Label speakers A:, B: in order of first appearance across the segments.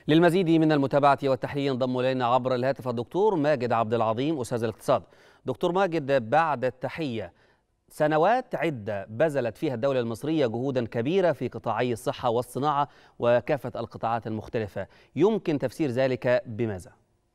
A: للمزيد من المتابعة والتحليل ينضم إلينا عبر الهاتف الدكتور ماجد عبد العظيم أستاذ الاقتصاد. دكتور ماجد، بعد التحية، سنوات عدة بذلت فيها الدولة المصرية جهودا كبيرة في قطاعي الصحة والصناعة وكافة القطاعات المختلفة، يمكن تفسير ذلك بماذا؟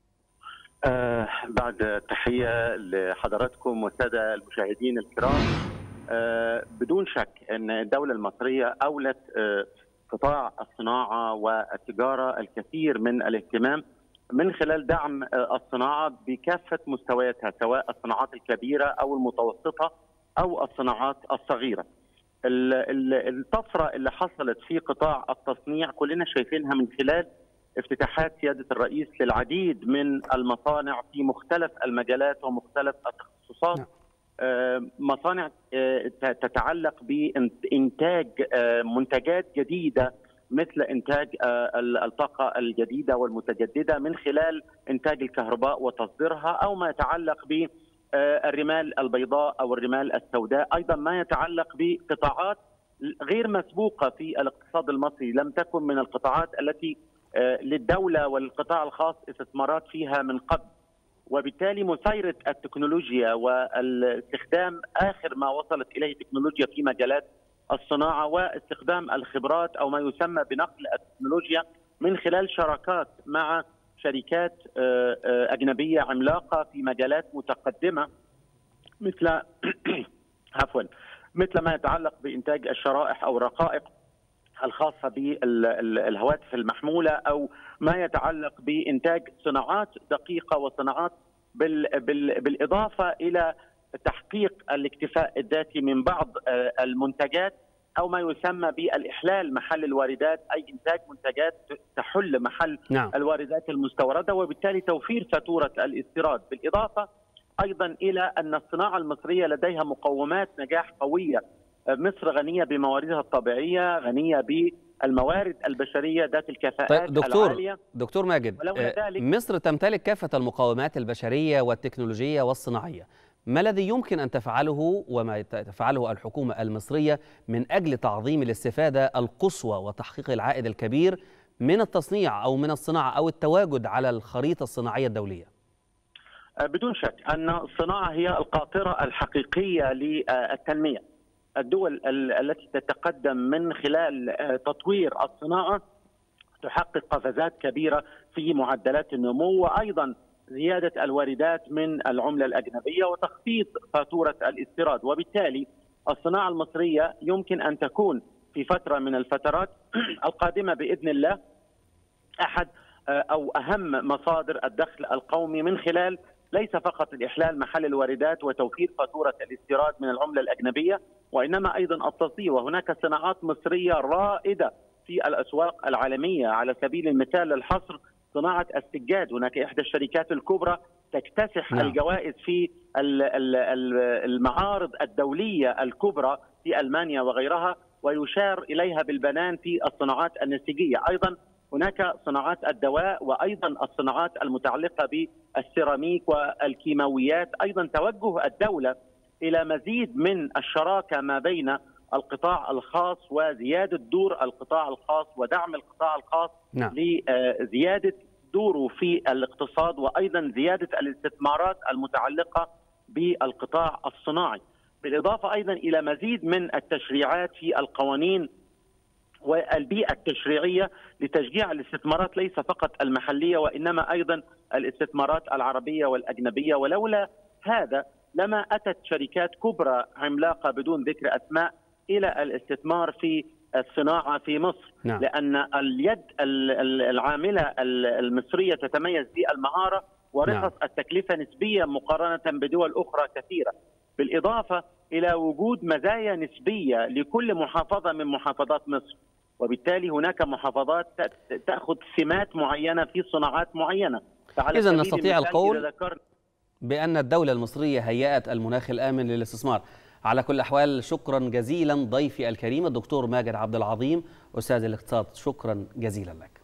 B: بعد تحية لحضراتكم والسادة المشاهدين الكرام، بدون شك أن الدولة المصرية أولت قطاع الصناعة والتجارة الكثير من الاهتمام من خلال دعم الصناعة بكافة مستوياتها، سواء الصناعات الكبيرة أو المتوسطة أو الصناعات الصغيرة. الطفرة اللي حصلت في قطاع التصنيع كلنا شايفينها من خلال افتتاحات سيادة الرئيس للعديد من المصانع في مختلف المجالات ومختلف التخصصات. مصانع تتعلق بإنتاج منتجات جديدة، مثل إنتاج الطاقة الجديدة والمتجددة من خلال إنتاج الكهرباء وتصديرها، أو ما يتعلق بالرمال البيضاء أو الرمال السوداء، أيضا ما يتعلق بقطاعات غير مسبوقة في الاقتصاد المصري، لم تكن من القطاعات التي للدولة والقطاع الخاص استثمارات فيها من قبل. وبالتالي مسيرة التكنولوجيا والاستخدام آخر ما وصلت إليه التكنولوجيا في مجالات الصناعة واستخدام الخبرات أو ما يسمى بنقل التكنولوجيا من خلال شراكات مع شركات أجنبية عملاقة في مجالات متقدمة، مثل مثل ما يتعلق بإنتاج الشرائح أو الرقائق الخاصة بالهواتف المحمولة، أو ما يتعلق بإنتاج صناعات دقيقة وصناعات بالإضافة إلى تحقيق الاكتفاء الذاتي من بعض المنتجات، أو ما يسمى بالإحلال محل الواردات، أي إنتاج منتجات تحل محل الواردات المستوردة، وبالتالي توفير فاتورة الاستيراد. بالإضافة أيضا إلى أن الصناعة المصرية لديها مقومات نجاح قوية. مصر غنية بمواردها الطبيعية، غنية بالموارد البشرية ذات الكفاءات العالية.
A: دكتور ماجد، مصر تمتلك كافة المقومات البشرية والتكنولوجية والصناعية، ما الذي يمكن أن تفعله وما تفعله الحكومة المصرية من أجل تعظيم الاستفادة القصوى وتحقيق العائد الكبير من التصنيع أو من الصناعة أو التواجد على الخريطة الصناعية الدولية؟
B: بدون شك أن الصناعة هي القاطرة الحقيقية للتنمية. الدول التي تتقدم من خلال تطوير الصناعة تحقق قفزات كبيرة في معدلات النمو، وأيضا زيادة الواردات من العملة الأجنبية وتخفيض فاتورة الاستيراد. وبالتالي الصناعة المصرية يمكن أن تكون في فترة من الفترات القادمة بإذن الله أحد أو أهم مصادر الدخل القومي، من خلال ليس فقط الإحلال محل الواردات وتوفير فاتورة الاستيراد من العملة الأجنبية، وإنما أيضا التصدير. وهناك صناعات مصرية رائدة في الأسواق العالمية، على سبيل المثال الحصر صناعة السجاد. هناك إحدى الشركات الكبرى تكتسح الجوائز في المعارض الدولية الكبرى في ألمانيا وغيرها، ويشار إليها بالبنان في الصناعات النسيجية. أيضا هناك صناعات الدواء، وأيضا الصناعات المتعلقة بالسيراميك والكيماويات. أيضا توجه الدولة إلى مزيد من الشراكة ما بين القطاع الخاص وزيادة دور القطاع الخاص ودعم القطاع الخاص لزيادة دوره في الاقتصاد، وأيضا زيادة الاستثمارات المتعلقة بالقطاع الصناعي، بالإضافة أيضا إلى مزيد من التشريعات في القوانين والبيئة التشريعية لتشجيع الاستثمارات، ليس فقط المحلية وإنما أيضا الاستثمارات العربية والأجنبية. ولولا هذا لما أتت شركات كبرى عملاقة بدون ذكر أسماء إلى الاستثمار في الصناعة في مصر. لأن اليد العاملة المصرية تتميز بالمهارة ورخص التكلفة نسبيا مقارنة بدول أخرى كثيرة، بالإضافة إلى وجود مزايا نسبية لكل محافظة من محافظات مصر. وبالتالي هناك محافظات تأخذ سمات معينة في صناعات معينة.
A: إذا نستطيع القول بأن الدولة المصرية هيأت المناخ الآمن للاستثمار. على كل الأحوال، شكرا جزيلا ضيفي الكريم الدكتور ماجد عبد العظيم أستاذ الاقتصاد، شكرا جزيلا لك.